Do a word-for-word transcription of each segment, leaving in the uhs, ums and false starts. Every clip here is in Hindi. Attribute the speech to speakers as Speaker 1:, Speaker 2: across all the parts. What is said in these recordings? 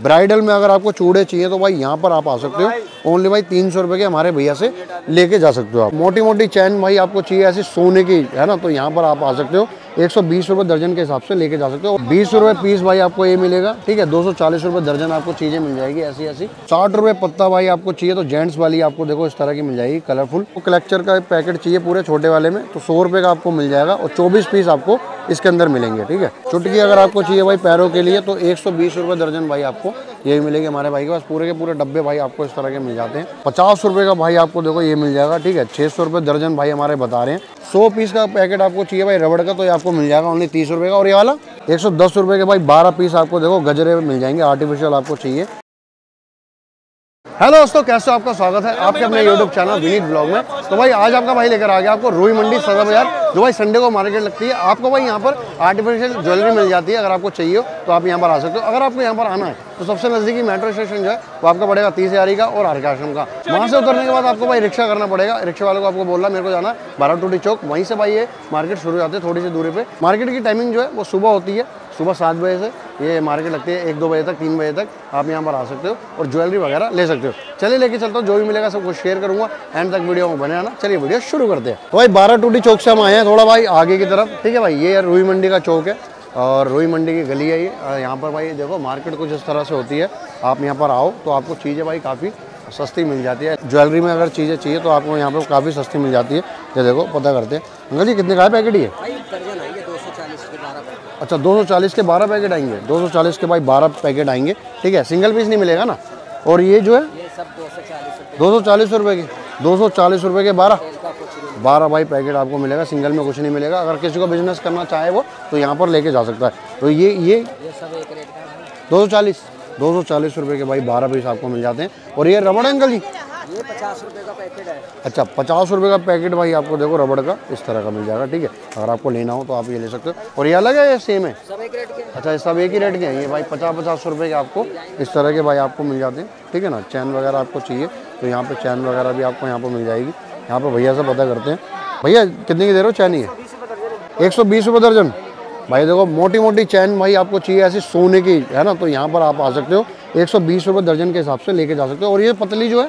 Speaker 1: ब्राइडल में अगर आपको चूड़े चाहिए तो भाई यहाँ पर आप आ सकते हो। ओनली भाई तीन सौ रुपए के हमारे भैया से लेके जा सकते हो आप। मोटी मोटी चैन भाई आपको चाहिए ऐसी सोने की, है ना, तो यहाँ पर आप आ सकते हो। एक सौ बीस रुपए दर्जन के हिसाब से लेके जा सकते हो। बीस रुपए पीस भाई आपको ये मिलेगा, ठीक है। दो सौ चालीस रुपए दर्जन आपको चीजें मिल जाएगी ऐसी ऐसी। साठ रुपए पत्ता भाई आपको चाहिए तो जेंट्स वाली आपको देखो इस तरह की मिल जाएगी कलरफुल। कलेक्चर का पैकेट चाहिए पूरे छोटे वाले में तो सौ रुपए का आपको मिल जाएगा और चौबीस पीस आपको इसके अंदर मिलेंगे, ठीक है। चुटकी अगर आपको चाहिए भाई पैरों के लिए तो एक सौ बीस रुपए दर्जन भाई आपको यही मिलेगी हमारे भाई के पास। पूरे के पूरे डब्बे भाई आपको इस तरह के मिल जाते हैं। पचास रुपए का भाई आपको देखो ये मिल जाएगा, ठीक है। छह सौ रुपए दर्जन भाई हमारे बता रहे हैं। सौ पीस का पैकेट आपको चाहिए भाई रबड़ का तो ये आपको मिल जाएगा ओनली तीस रुपए का। और ये वाला एक सौ दस रुपए के भाई बारह पीस आपको देखो गजरे मिल जाएंगे, आर्टिफिशियल आपको चाहिए। हेलो दोस्तों, कैसे हो? आपका स्वागत है आपके अपने यूट्यूब चैनल विनीत ब्लॉग में। तो भाई आज आपका भाई लेकर आ गया आपको रुई मंडी सदर बाजार, जो भाई संडे को मार्केट लगती है। आपको भाई यहाँ पर आर्टिफिशियल ज्वेलरी मिल जाती है। अगर आपको चाहिए हो तो आप यहाँ पर आ सकते हो। अगर आपको यहाँ पर आना है तो सबसे नज़दीकी मेट्रो स्टेशन जो है वो आपका पड़ेगा तीस हज़ारी का और हरका आश्रम का। वहाँ से उतरने के बाद आपको भाई रिक्शा करना पड़ेगा। रिक्शा वाले को आपको बोलना मेरे को जाना है बारह टूटी चौक, वहीं से भाई ये मार्केट शुरू जाते हैं थोड़ी सी दूरी पे। मार्केट की टाइमिंग जो है वो सुबह होती है, सुबह सात बजे से ये मार्केट लगती है एक दो बजे तक, तीन बजे तक आप यहाँ पर आ सकते हो और ज्वेलरी वगैरह ले सकते हो। चलिए लेके चलता हूँ, जो भी मिलेगा सब कुछ शेयर करूँगा, एंड तक वीडियो में बने आना। चलिए वीडियो शुरू करते हैं। तो भाई बारह टूटी चौक से हम आए हैं थोड़ा भाई आगे की तरफ, ठीक है भाई। ये रुई मंडी का चौक है और रुई मंडी की गली है ये। यहाँ पर भाई देखो मार्केट कुछ इस तरह से होती है। आप यहाँ पर आओ तो आपको चीज़ें भाई काफ़ी सस्ती मिल जाती है। ज्वेलरी में अगर चीज़ें चाहिए तो आपको यहाँ पर काफ़ी सस्ती मिल जाती है। ये देखो पता करते हैं। अंकल जी कितने का है पैकेट ये? अच्छा, दो सौ चालीस के बारह पैकेट आएंगे। दो सौ चालीस के भाई बारह पैकेट आएंगे, ठीक है। सिंगल पीस नहीं मिलेगा ना। और ये जो है ये सब दो सौ चालीस रुपये के दो सौ चालीस रुपये के बारह बारह भाई पैकेट आपको मिलेगा। सिंगल में कुछ नहीं मिलेगा। अगर किसी को बिजनेस करना चाहे वो तो यहाँ पर लेके जा सकता है। तो ये ये दो सौ चालीस दो सौ चालीस रुपये के भाई बारह पीस आपको मिल जाते हैं। और ये रबड़ अंकल जी
Speaker 2: ये पचास रुपए का पैकेट है।
Speaker 1: अच्छा, पचास रुपये का पैकेट भाई आपको देखो रबड़ का इस तरह का मिल जाएगा, ठीक है। अगर आपको लेना हो तो आप ये ले सकते हो। और ये अलग है, ये सेम है?
Speaker 2: सब एक रेट के।
Speaker 1: अच्छा, ये सब एक ही रेट के हैं। ये भाई पचास पचास रुपये के आपको इस तरह के भाई आपको मिल जाते हैं, ठीक है ना। चैन वगैरह आपको चाहिए तो यहाँ पे चैन वगैरह भी आपको यहाँ पर मिल जाएगी। यहाँ पर भैया से पता करते हैं। भैया कितने की दे रहे हो चैन? ये एक सौ बीस रुपये दर्जन भाई। देखो मोटी मोटी चैन भाई आपको चाहिए ऐसी सोने की, है ना, तो यहाँ पर आप आ सकते हो। एक सौ बीस रुपये दर्जन के हिसाब से लेके जा सकते हो। और ये पतली जो है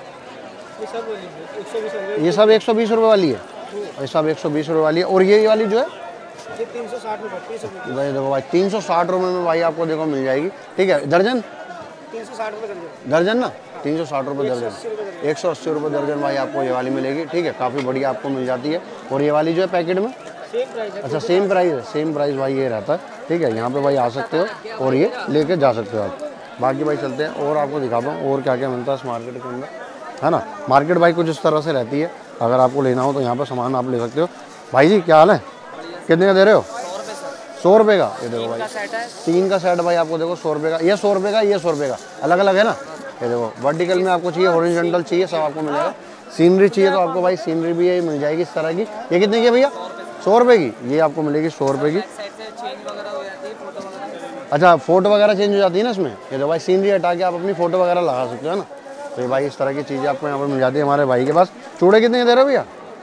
Speaker 1: ये सब एक सौ बीस रुपये वाली है। ये सब एक सौ बीस रुपये वाली है। और ये वाली जो है
Speaker 2: ये तीन सौ साठ रुपये
Speaker 1: भाई देखो भाई तीन सौ साठ रुपये में भाई आपको देखो मिल जाएगी, ठीक है। दर्जन
Speaker 2: तीन सौ साठ रुपये दर्जन
Speaker 1: दर्जन ना तीन सौ साठ रुपये दर्जन एक सौ अस्सी रुपये दर्जन भाई आपको ये वाली मिलेगी, ठीक है। काफ़ी बढ़िया आपको मिल जाती है। और ये वाली जो है पैकेट में
Speaker 2: सेम प्राइस है।
Speaker 1: अच्छा, सेम प्राइस है। सेम प्राइस भाई ये रहता है, ठीक है। यहाँ पे भाई आ सकते हो और ये लेके जा सकते हो आप। बाकी भाई चलते हैं और आपको दिखाता हूँ और क्या क्या मिलता है इस मार्केट के अंदर, है ना। मार्केट भाई कुछ इस तरह से रहती है। अगर आपको लेना हो तो यहाँ पर सामान आप ले सकते हो। भाई जी क्या हाल है? कितने का दे रहे हो? सौ रुपये का। ये देखो भाई तीन का सेट भाई आपको देखो सौ रुपये का। ये सौ रुपये का, ये सौ रुपये का, अलग अलग है ना। ये देखो वर्टिकल में आपको चाहिए, हॉरिजॉन्टल चाहिए, सब आपको मिलेगा। सीनरी चाहिए तो आपको भाई सीनरी भी ये मिल जाएगी इस तरह की। ये कितने की है भैया? सौ रुपये की। ये आपको मिलेगी सौ रुपये की। अच्छा, फोटो वगैरह चेंज हो जाती है ना इसमें। ये तो भाई सीनरी हटा के आप अपनी फोटो वगैरह लगा सकते हो ना। तो ये भाई इस तरह की चीज़ें आपको यहाँ पर मिल जाती है हमारे भाई के पास। चूड़े कितने के दे रहे हो भैया?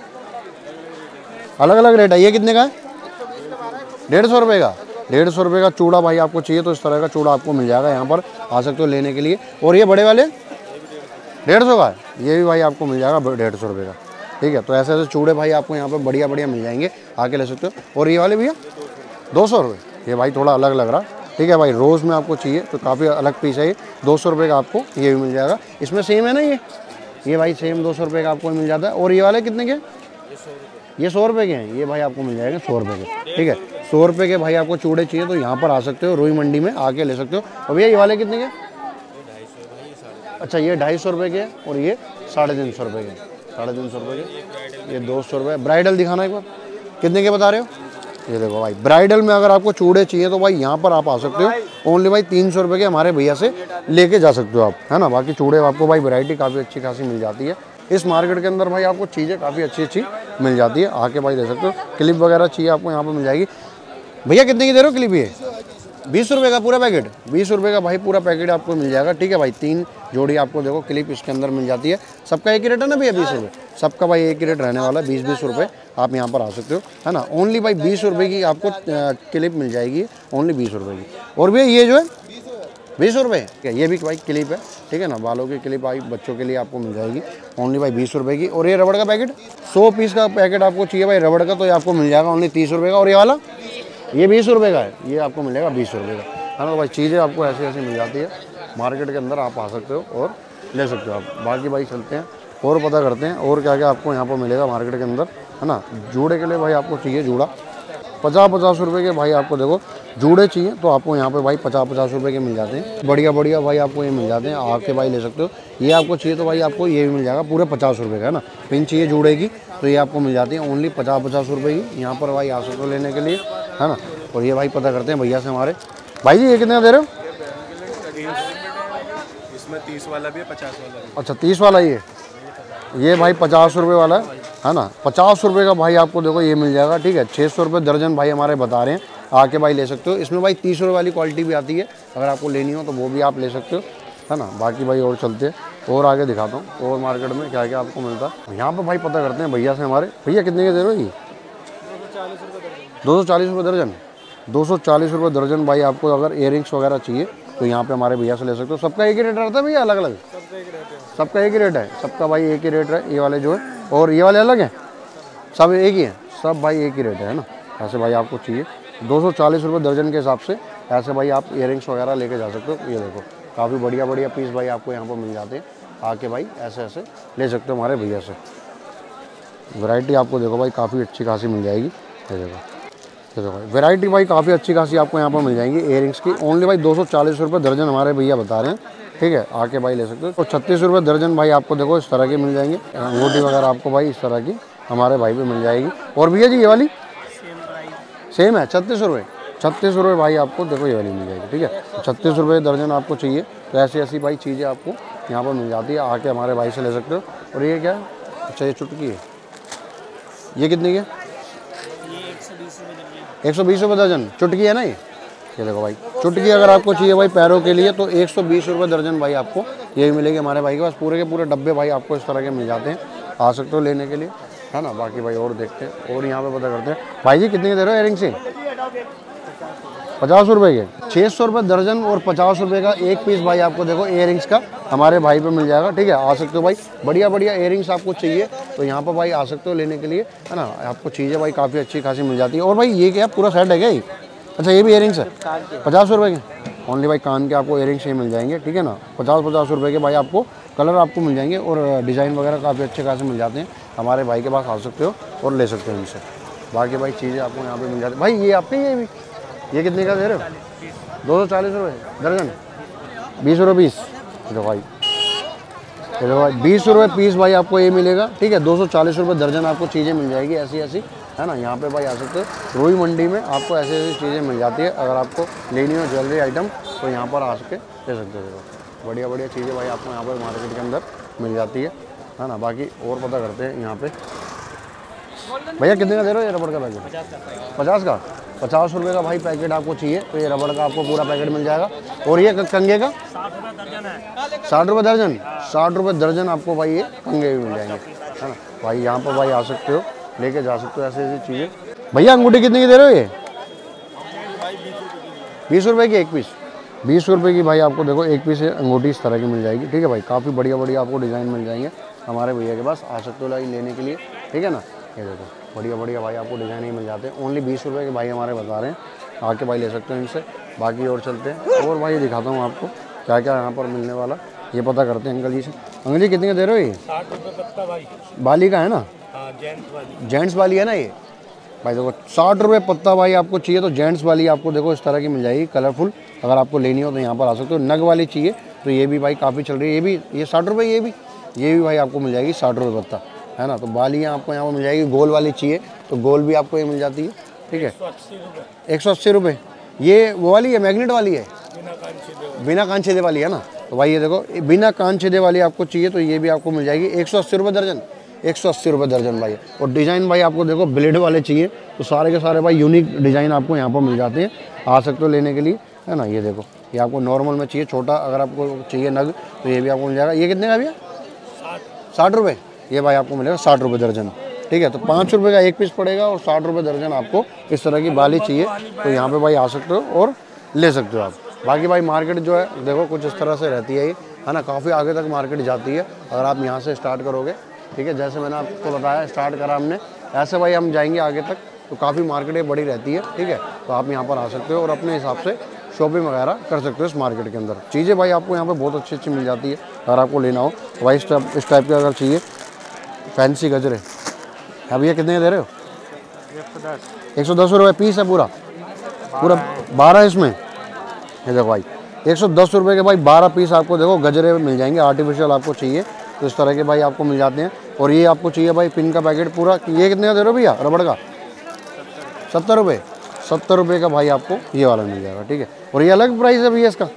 Speaker 1: अलग अलग रेट है। ये कितने का है? डेढ़ सौ रुपये का। डेढ़ सौ रुपये का चूड़ा भाई आपको चाहिए तो इस तरह का चूड़ा आपको मिल जाएगा। यहाँ पर आ सकते हो लेने के लिए। और ये बड़े वाले डेढ़ सौ का है। ये भी भाई आपको मिल जाएगा डेढ़ सौ रुपये का, ठीक है। तो ऐसे ऐसे चूड़े भाई आपको यहाँ पर बढ़िया बढ़िया मिल जाएंगे, आके ले सकते हो। और ये वाले भैया दो सौ रुपये। ये भाई थोड़ा अलग लग रहा, ठीक है भाई। रोज़ में आपको चाहिए तो काफ़ी अलग पीस है ये। दो सौ रुपये का आपको ये भी मिल जाएगा। इसमें सेम है ना ये ये भाई सेम दो सौ रुपये का आपको मिल जाता है। और ये वाले कितने के? ये सौ रुपये के हैं। ये भाई आपको मिल जाएगा सौ रुपये के, ठीक है। सौ रुपये के भाई आपको चूड़े चाहिए तो यहाँ पर आ सकते हो, रुई मंडी में आके ले सकते हो। और भैया ये वाले कितने के? अच्छा, ये ढाई सौ रुपये के और ये साढ़े तीन सौ रुपये के। साढ़े तीन सौ रुपये के। ये दो सौ रुपये। ब्राइडल दिखाना एक बार, कितने के बता रहे हो? ये देखो भाई ब्राइडल में अगर आपको चूड़े चाहिए तो भाई यहाँ पर आप आ सकते हो। ओनली भाई तीन सौ रुपये के हमारे भैया से लेके जा सकते हो आप, है ना। बाकी चूड़े आपको भाई वैरायटी काफ़ी अच्छी खासी मिल जाती है इस मार्केट के अंदर। भाई आपको चीज़ें काफ़ी अच्छी अच्छी मिल जाती है, आके भाई ले सकते हो। क्लिप वगैरह चाहिए आपको यहाँ पर मिल जाएगी। भैया कितने की दे रहे हो क्लिप? ये बीस रुपये का पूरा पैकेट। बीस रुपये का भाई पूरा पैकेट आपको मिल जाएगा, ठीक है भाई। तीन जोड़ी आपको देखो क्लिप इसके अंदर मिल जाती है। सबका एक ही रेट है ना भैया? बीस रुपये सबका भाई एक ही रेट रहने वाला है। बीस बीस रुपये आप यहाँ पर आ सकते हो, है ना। ओनली भाई बीस रुपये की आपको क्लिप मिल जाएगी, ओनली बीस रुपये की। और भैया ये जो है बीस रुपये। ये भी भाई क्लिप है, ठीक है ना, बालों की क्लिप भाई बच्चों के लिए आपको मिल जाएगी ओनली भाई बीस रुपये की। और ये रबड़ का पैकेट, सौ पीस का पैकेट आपको चाहिए भाई रबड़ का, तो ये आपको मिल जाएगा ओनली तीस रुपये का। और ये वाला ये बीस रुपये का है, ये आपको मिलेगा बीस रुपये का, है ना। भाई चीज़ें आपको ऐसी ऐसी मिल जाती है मार्केट के अंदर, आप आ सकते हो और ले सकते हो आप। बाकी भाई चलते हैं और पता करते हैं और क्या क्या आपको यहाँ पर मिलेगा मार्केट के अंदर, है ना। जूड़े के लिए भाई आपको चाहिए जूड़ा, पचास पचास रुपए के भाई आपको देखो जूड़े चाहिए तो आपको यहाँ पे भाई पचास पचास रुपए के मिल जाते हैं। बढ़िया बढ़िया भाई आपको ये मिल जाते हैं, आके भाई ले सकते हो। ये आपको चाहिए तो भाई आपको ये भी मिल जाएगा पूरे पचास रुपए का, है ना। पिन चाहिए जूड़े की तो ये आपको मिल जाती है ओनली पचास पचास रुपए की। यहाँ पर भाई आ सकते हो लेने के लिए, है ना। और ये भाई पता करते हैं भैया से हमारे। भाई जी ये कितने का दे रहे हो?
Speaker 3: इसमें तीस वाला भी है, पचास वाला भी।
Speaker 1: अच्छा तीस वाला ये ये भाई पचास रुपये वाला है, है ना। पचास रुपये का भाई आपको देखो ये मिल जाएगा, ठीक है। छः सौ रुपये दर्जन भाई हमारे बता रहे हैं, आके भाई ले सकते हो। इसमें भाई तीस रुपये वाली क्वालिटी भी आती है, अगर आपको लेनी हो तो वो भी आप ले सकते हो, है ना। बाकी भाई और चलते हैं और आगे दिखाता हूँ और मार्केट में क्या क्या आपको मिलता है। यहाँ पर भाई पता करते हैं भैया से हमारे। भैया कितने के दे रहे हो ये? दो सौ चालीस रुपये दर्जन। दो सौ चालीस रुपये दर्जन भाई आपको अगर इयरिंग्स वगैरह चाहिए तो यहाँ पे हमारे भैया से ले सकते हो। सबका एक ही रेट रहता है भैया, अलग अलग? सबका एक ही रेट है, सबका भाई एक ही रेट है। ये वाले जो है और ये वाले अलग हैं, सब एक ही हैं, सब भाई एक ही रेट है, ना। ऐसे भाई आपको चाहिए दो सौ चालीस रुपये दर्जन के हिसाब से, ऐसे भाई आप इयरिंग्स वगैरह लेके जा सकते हो। ये देखो काफ़ी बढ़िया बढ़िया पीस भाई आपको यहाँ पर मिल जाते हैं, आके भाई ऐसे ऐसे ले सकते हो हमारे भैया से। वैरायटी आपको देखो भाई काफ़ी अच्छी खासी मिल जाएगी। ये देखो देखो भाई वैरायटी भाई काफ़ी अच्छी खासी आपको यहाँ पर मिल जाएंगी इयरिंग्स की। ओनली भाई दो सौ चालीस रुपये दर्जन हमारे भैया बता रहे हैं, ठीक है। आके भाई ले सकते हो। तो छत्तीस रुपये दर्जन भाई आपको देखो इस तरह की मिल जाएंगे। अंगूठी वगैरह आपको भाई इस तरह की हमारे भाई पे मिल जाएगी। और भैया जी ये वाली सेम है, छत्तीस रुपये छत्तीस रुपये भाई आपको देखो ये वाली मिल जाएगी, ठीक है। छत्तीस रुपये दर्जन आपको चाहिए तो ऐसी ऐसी भाई चीज़ें आपको यहाँ पर मिल जाती है, आके हमारे भाई से ले सकते हो। और ये क्या है? अच्छा ये चुटकी है, ये कितने की है? एक सौ बीस रुपये दर्जन चुटकी है ना। ये ये देखो भाई चुटकी अगर आपको चाहिए भाई पैरों के लिए तो एक सौ बीस रुपये दर्जन भाई आपको ये भी मिलेगी हमारे भाई के पास। पूरे के पूरे डब्बे भाई आपको इस तरह के मिल जाते हैं, आ सकते हो लेने के लिए, है ना। बाकी भाई और देखते हैं और यहाँ पे पता करते हैं। भाई जी कितने के दे रहे हो इयरिंग से? पचास रुपये के छः सौ रुपये दर्जन और पचास रुपये का एक पीस भाई आपको देखो इयरिंग्स का हमारे भाई पे मिल जाएगा, ठीक है। आ सकते हो भाई, बढ़िया बढ़िया इयरिंग्स आपको चाहिए तो यहाँ पर भाई आ सकते हो लेने के लिए, है ना। आपको चीज़ें भाई काफ़ी अच्छी खासी मिल जाती है। और भाई ये क्या पूरा सेट है क्या ये? अच्छा ये भी इयरिंग्स है पचास रुपये के। ओनली भाई कान के आपको इयरिंग्स ही मिल जाएंगे, ठीक है ना। पचास पचास रुपये के भाई आपको कलर आपको मिल जाएंगे और डिज़ाइन वगैरह काफ़ी अच्छे खासे मिल जाते हैं। हमारे भाई के पास आ सकते हो और ले सकते हो इनसे। बाकी भाई चीज़ें आपको यहाँ पे मिल जाती है। भाई ये आपके ये भी ये कितने का दे रहे हो? दो सौ चालीस रुपये दर्जन, बीस रुपये पीस। देखो भाई देखो भाई बीस रुपये पीस भाई आपको ये मिलेगा, ठीक है। दो सौ चालीस रुपये दर्जन आपको चीज़ें मिल जाएगी ऐसी ऐसी, है ना। यहाँ पे भाई आ सकते हो। रोई मंडी में आपको ऐसी ऐसी चीज़ें मिल जाती है, अगर आपको लेनी हो ज्वेलरी आइटम तो यहाँ पर आ सके ले सकते हो। देखो बढ़िया बढ़िया चीज़ें भाई आपको यहाँ पर मार्केट के अंदर मिल जाती है, है ना। बाकी और पता करते हैं यहाँ पे। भैया कितने का दे रहे हो ये रबड़ का पैकेट? पचास का पचास रुपये का भाई पैकेट आपको चाहिए तो ये रबड़ का आपको पूरा पैकेट मिल जाएगा। और ये कंगे का साठ रुपये दर्जन साठ रुपये दर्जन आपको भाई ये कंगे भी मिल जाएंगे, है ना। भाई यहाँ पर भाई आ सकते हो, लेके जा सकते हो ऐसी ऐसी चीज़ें। भैया अंगूठी कितने की दे रहे हो ये? बीस रुपये की एक पीस। बीस रुपये की भाई आपको देखो एक पीस अंगूठी इस तरह की मिल जाएगी, ठीक है भाई। काफ़ी बढ़िया बढ़िया आपको डिज़ाइन मिल जाएंगे हमारे भैया के पास, आ सकते हो भाई लेने के लिए, ठीक है ना। ये देखो बढ़िया बढ़िया भाई आपको डिज़ाइन ही मिल जाते हैं। ओनली बीस रुपये के भाई हमारे बता रहे हैं, आके भाई ले सकते हो इनसे। बाकी और चलते हैं और भाई दिखाता हूँ आपको क्या क्या यहाँ पर मिलने वाला, ये पता करते हैं अंकल जी से। अंकल जी कितने का दे रहे हो ये?
Speaker 3: साठ रुपये पत्ता भाई।
Speaker 1: बाली का है ना?
Speaker 3: हाँ जेंट्स वाली।
Speaker 1: जेंट्स वाली है ना ये भाई। देखो साठ रुपये पत्ता भाई आपको चाहिए तो जेंट्स वाली आपको देखो इस तरह की मिल जाएगी कलरफुल। अगर आपको लेनी हो तो यहाँ पर आ सकते हो। नग वाली चाहिए तो ये भी भाई काफ़ी चल रही है, ये भी ये साठ रुपये ये भी ये भी भाई आपको मिल जाएगी साठ रुपये पत्ता, है ना। तो बालियाँ आपको यहाँ पर मिल जाएगी। गोल वाली चाहिए तो गोल भी आपको ये मिल जाती है, ठीक है। एक सौ अस्सी रुपये ये वो वाली है, मैग्नेट वाली है, बिना कान छेदे वाली है ना। तो भाई ये देखो बिना कान छेदे वाली आपको चाहिए तो ये भी आपको मिल जाएगी एक सौ अस्सी रुपये दर्जन एक सौ अस्सी रुपये दर्जन भाई। और डिज़ाइन भाई आपको देखो ब्लेड वाले चाहिए तो सारे के सारे भाई यूनिक डिज़ाइन आपको यहाँ पर मिल जाते हैं, आ सकते हो लेने के लिए, है ना। ये देखो ये आपको नॉर्मल में चाहिए, छोटा अगर आपको चाहिए नग तो ये भी आपको मिल जाएगा। ये कितने का भैया? साठ रुपये ये भाई आपको मिलेगा साठ रुपये दर्जन, ठीक है। तो पाँच रुपये का एक पीस पड़ेगा और साठ रुपये दर्जन आपको इस तरह की बाली चाहिए तो यहाँ पे भाई आ सकते हो और ले सकते हो आप। बाकी भाई मार्केट जो है देखो कुछ इस तरह से रहती है ये, है ना, काफ़ी आगे तक मार्केट जाती है अगर आप यहाँ से स्टार्ट करोगे, ठीक है। जैसे मैंने आपको बताया स्टार्ट करा हमने, ऐसे भाई हम जाएंगे आगे तक तो काफ़ी मार्केटें बड़ी रहती है, ठीक है। तो आप यहाँ पर आ सकते हो और अपने हिसाब से शॉपिंग वगैरह कर सकते हो इस मार्केट के अंदर। चीज़ें भाई आपको यहाँ पे बहुत अच्छी अच्छी मिल जाती है अगर आपको लेना हो तो भाई इस टाइप इस टाइप के अगर चाहिए फैंसी गजरे, अब ये कितने दे रहे हो? एक सौ दस रुपये पीस है पूरा पूरा बारह इसमें, ये देखो भाई एक सौ दस रुपये के भाई बारह पीस आपको देखो गजरे मिल जाएंगे। आर्टिफिशियल आपको चाहिए तो इस तरह के भाई आपको मिल जाते हैं। और ये आपको चाहिए भाई पिन का पैकेट पूरा, ये कितने का दे रहे हो भैया रबड़ का? सत्तर रुपये सत्तर रुपये का भाई आपको ये वाला मिल जाएगा, ठीक है। और ये अलग प्राइस है भैया इसका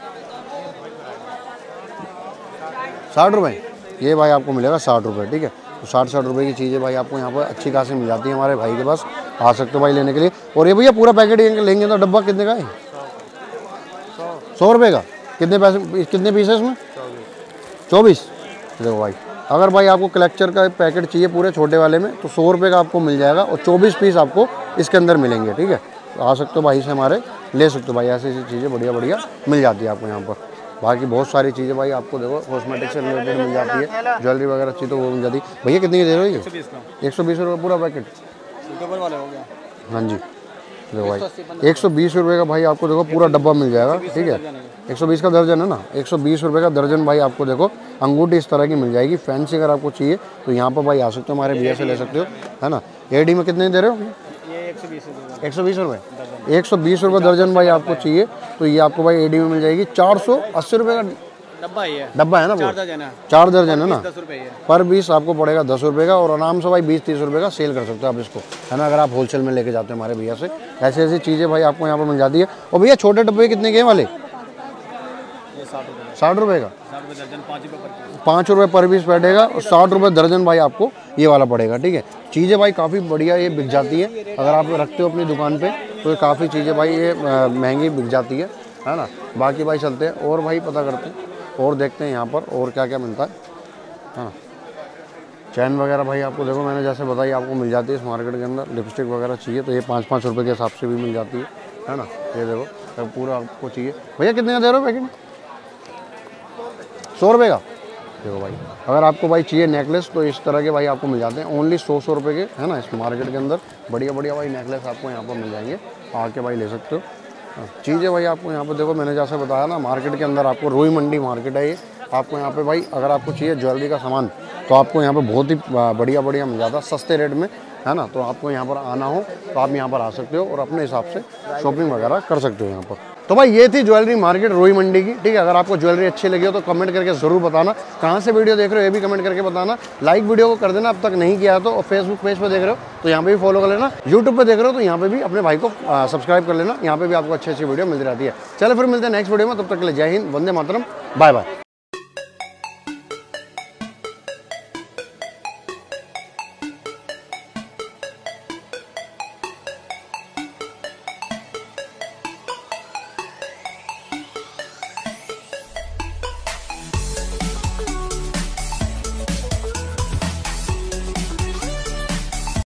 Speaker 1: साठ रुपये, ये भाई आपको मिलेगा साठ रुपये, ठीक है। तो साठ साठ रुपये की चीज़ें भाई आपको यहाँ पर अच्छी खासी मिल जाती है हमारे भाई के पास, आ सकते हो भाई लेने के लिए। और ये भैया पूरा पैकेट लेंगे तो डब्बा कितने का है? सौ रुपये का। कितने पैसे कितने पीस है इसमें? चौबीस। देखो भाई अगर भाई आपको कलेक्चर का पैकेट चाहिए पूरे छोटे वाले में तो सौ रुपये का आपको मिल जाएगा और चौबीस पीस आपको इसके अंदर मिलेंगे, ठीक है। तो आ सकते हो भाई से हमारे ले सकते हो भाई, ऐसी ऐसी चीज़ें बढ़िया बढ़िया मिल जाती है आपको यहाँ पर। बाकी बहुत सारी चीज़ें भाई आपको देखो कॉस्मेटिक से रिलेटेड मिल जाती है, ज्वेलरी वगैरह अच्छी तो वो मिल जाती है। भैया कितनी की दे रहे हो ये? एक सौ बीस रुपये पूरा पैकेट। हाँ जी देखो भाई एक सौ बीस रुपये का भाई आपको देखो पूरा डब्बा मिल जाएगा, ठीक है। एक सौ बीस का दर्जन है ना, एक सौ बीस रुपये का दर्जन भाई आपको देखो अंगूठी इस तरह की मिल जाएगी। फैंसी अगर आपको चाहिए तो यहाँ पर भाई आ सकते हो, हमारे भैया से ले सकते हो, है ना। एडी में कितने दे रहे हो? एक सौ बीस रुपये एक सौ बीस रुपये दर्जन भाई आपको चाहिए तो ये आपको भाई एडी में मिल जाएगी। चार सौ अस्सी रुपये का
Speaker 2: डब्बा ही है,
Speaker 1: डब्बा है ना, वो चार दर्जन है ना, पर बीस आपको पड़ेगा दस रुपये का। और आराम से भाई बीस तीस रुपये का सेल कर सकते हो आप इसको, है ना, अगर आप होलसेल में लेके जाते हो हमारे भैया से। ऐसी ऐसी चीज़ें भाई आपको यहाँ पर मिल जाती है। और भैया छोटे डब्बे कितने के वाले? साठ रुपये का, पाँच रुपये पर पीस बैठेगा और साठ रुपये दर्जन भाई आपको ये वाला पड़ेगा, ठीक है। चीज़ें भाई काफ़ी बढ़िया ये बिक जाती है अगर आप रखते हो अपनी दुकान पे तो ये काफ़ी चीज़ें भाई ये महंगी बिक जाती है, है ना। बाकी भाई चलते हैं और भाई पता करते हैं और देखते हैं यहाँ पर और क्या क्या मिलता है, है ना। चैन वगैरह भाई आपको देखो मैंने जैसे बताई आपको मिल जाती है इस मार्केट के अंदर। लिपस्टिक वगैरह चाहिए तो ये पाँच पाँच रुपये के हिसाब से भी मिल जाती है, है ना। ये देखो पूरा आपको चाहिए। भैया कितने का दे रहे हो पैकेट? सौ रुपये का। देखो भाई अगर आपको भाई चाहिए नेकलेस तो इस तरह के भाई आपको मिल जाते हैं ओनली सौ सौ रुपये के, है ना। इस मार्केट के अंदर बढ़िया बढ़िया भाई नेकलेस आपको यहाँ पर मिल जाएंगे, आके भाई ले सकते हो। चीज़ें भाई आपको यहाँ पर देखो मैंने जैसे बताया ना मार्केट के अंदर आपको रोई मंडी मार्केट है ये। आपको यहाँ पे भाई अगर आपको चाहिए ज्वेलरी का सामान तो आपको यहाँ पे बहुत ही बढ़िया बढ़िया मिल जाता है सस्ते रेट में, है ना। तो आपको यहाँ पर आना हो तो आप यहाँ पर आ सकते हो और अपने हिसाब से शॉपिंग वगैरह कर सकते हो यहाँ पर। तो भाई ये थी ज्वेलरी मार्केट रोई मंडी की, ठीक है। अगर आपको ज्वेलरी अच्छी लगी हो तो कमेंट करके ज़रूर बताना, कहाँ से वीडियो देख रहे हो ये भी कमेंट करके बताना। लाइक वीडियो को कर देना अब तक नहीं किया तो, और फेसबुक पेज पे देख रहे हो तो यहाँ पे भी फॉलो कर लेना, यूट्यूब पे देख रहे हो तो यहाँ पे भी अपने भाई को सब्सक्राइब कर लेना, यहाँ पे भी आपको अच्छी अच्छी वीडियो मिलती रहती है। चलो फिर मिलते हैं नेक्स्ट वीडियो में, तब तक के लिए जय हिंद, वंदे मातरम, बाय बाय।